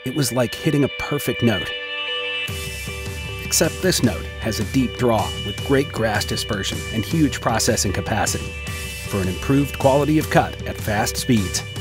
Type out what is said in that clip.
It was like hitting a perfect note. Except this note has a deep draw with great grass dispersion and huge processing capacity for an improved quality of cut at fast speeds.